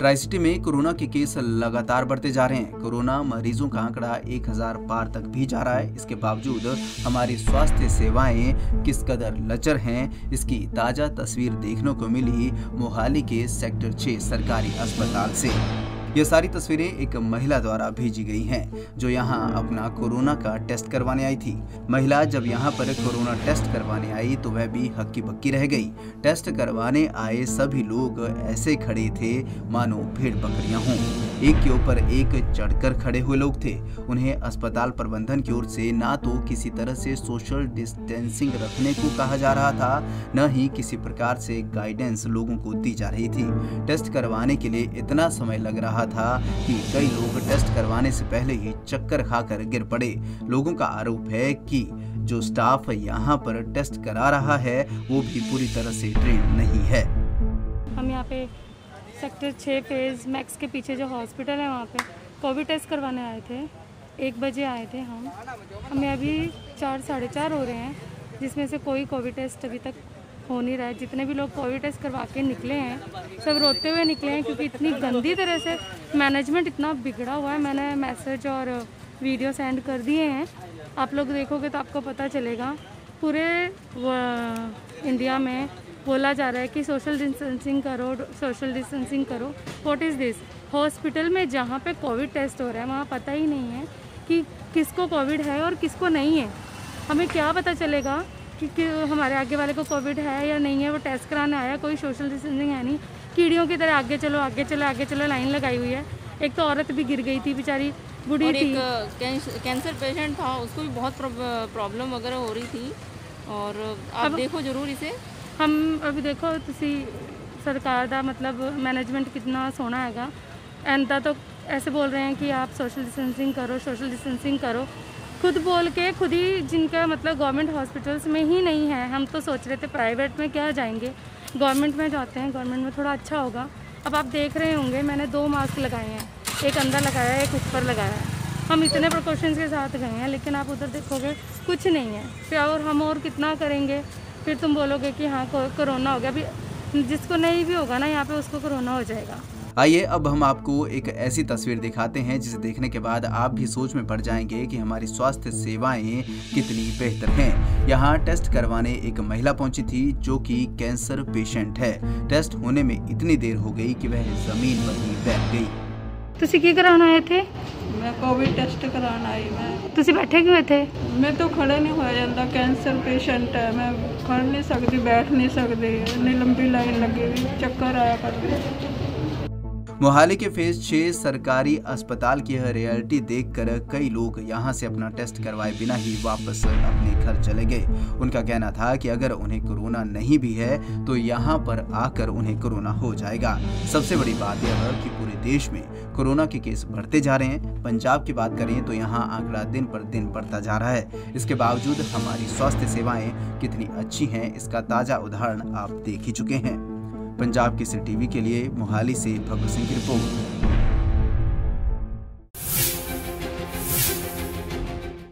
Tri city में corona के case लगातार बढ़ते जा रहे हैं। कोरोना मरीजों का आंकड़ा 1000 पार तक भी जा रहा है। इसके बावजूद हमारी स्वास्थ्य सेवाएं किस कदर लचर हैं, इसकी ताजा तस्वीर देखने को मिली मोहाली के सेक्टर 6 सरकारी अस्पताल से। ये सारी तस्वीरें एक महिला द्वारा भेजी गई हैं, जो यहाँ अपना कोरोना का टेस्ट करवाने आई थी। महिला जब यहाँ पर कोरोना टेस्ट करवाने आई तो वह भी हक्की बक्की रह गई। टेस्ट करवाने आए सभी लोग ऐसे खड़े थे मानो भेड़ बकरियां हों। एक के ऊपर एक चढ़कर खड़े हुए लोग थे। उन्हें अस्पताल प्रबंधन की ओर से ना तो किसी तरह से सोशल डिस्टेंसिंग रखने को कहा जा रहा था, न ही किसी प्रकार से गाइडेंस लोगों को दी जा रही थी। टेस्ट करवाने के लिए इतना समय लग रहा था कि कई लोग टेस्ट करवाने से पहले ही चक्कर खाकर गिर पड़े। लोगों का आरोप है कि जो स्टाफ यहाँ पर टेस्ट करा रहा है वो भी पूरी तरह से ट्रेन नहीं है। हम यहाँ पे सेक्टर 6 फेज मैक्स के पीछे जो हॉस्पिटल है वहाँ पे कोविड टेस्ट करवाने आए थे। 1 बजे आए थे हमें अभी 4 साढ़े 4 हो रहे हैं, जिसमें से कोई कोविड टेस्ट अभी तक हो नहीं रहा है। जितने भी लोग कोविड टेस्ट करवा के निकले हैं सब रोते हुए निकले हैं, क्योंकि इतनी गंदी तरह से मैनेजमेंट इतना बिगड़ा हुआ है। मैंने मैसेज और वीडियो सेंड कर दिए हैं, आप लोग देखोगे तो आपको पता चलेगा। पूरे इंडिया में बोला जा रहा है कि सोशल डिस्टेंसिंग करो, सोशल डिस्टेंसिंग करो। What is this? हॉस्पिटल में जहाँ पे कोविड टेस्ट हो रहा है वहाँ पता ही नहीं है कि किसको कोविड है और किसको नहीं है। हमें क्या पता चलेगा कि हमारे आगे वाले को कोविड है या नहीं है? वो टेस्ट कराने आया, कोई सोशल डिस्टेंसिंग है नहीं। कीड़ियों की तरह आगे चलो आगे चलो आगे चलो लाइन लगाई हुई है। एक तो औरत भी गिर गई थी, बेचारी बूढ़ी थी। कैंसर पेशेंट था, उसको भी बहुत प्रॉब्लम वगैरह हो रही थी। और आप देखो जरूर इसे। हम अभी देखो तुसी सरकार का मतलब मैनेजमेंट कितना सोना हैगा। एंदा तो ऐसे बोल रहे हैं कि आप सोशल डिस्टेंसिंग करो, सोशल डिस्टेंसिंग करो। खुद बोल के खुद ही जिनका मतलब गवर्नमेंट हॉस्पिटल्स में ही नहीं है। हम तो सोच रहे थे प्राइवेट में क्या जाएंगे, गवर्नमेंट में जाते हैं, गवर्नमेंट में थोड़ा अच्छा होगा। अब आप देख रहे होंगे मैंने 2 मास्क लगाए हैं, एक अंदर लगाया है, एक ऊपर लगाया है। हम इतने प्रिकॉशंस के साथ गए हैं, लेकिन आप उधर देखोगे कुछ नहीं है। फिर और हम और कितना करेंगे? फिर तुम बोलोगे कि हाँ कोरोना हो गया। अभी जिसको नहीं भी होगा ना यहाँ पे, उसको कोरोना हो जाएगा। आइए अब हम आपको एक ऐसी तस्वीर दिखाते हैं जिसे देखने के बाद आप भी सोच में पड़ जाएंगे कि हमारी स्वास्थ्य सेवाएं कितनी बेहतर हैं। यहाँ टेस्ट करवाने एक महिला पहुंची थी जो कि कैंसर पेशेंट है। टेस्ट होने में इतनी देर हो गई कि वह जमीन पर ही बैठ गई। तुसी की कराना आए थे? मैं कोविड टेस्ट कराना आई। मैं तुसी बैठे क्यों थे? मैं तो खड़े नहीं होया जाता, कैंसर पेशेंट है। मैं खड़ नहीं सकती, बैठ नहीं सकती, इतनी लंबी लाइन लगी हुई, चक्कर आया करते। मोहाली के फेज 6 सरकारी अस्पताल की यह रियलिटी देखकर कई लोग यहां से अपना टेस्ट करवाए बिना ही वापस अपने घर चले गए। उनका कहना था कि अगर उन्हें कोरोना नहीं भी है तो यहां पर आकर उन्हें कोरोना हो जाएगा। सबसे बड़ी बात यह है कि पूरे देश में कोरोना के केस बढ़ते जा रहे हैं। पंजाब की बात करें तो यहाँ आंकड़ा दिन पर दिन बढ़ता जा रहा है। इसके बावजूद हमारी स्वास्थ्य सेवाएं कितनी अच्छी हैं, इसका ताजा उदाहरण आप देख ही चुके हैं। पंजाब केसरी टीवी के लिए मोहाली से भगत सिंह की रिपोर्ट।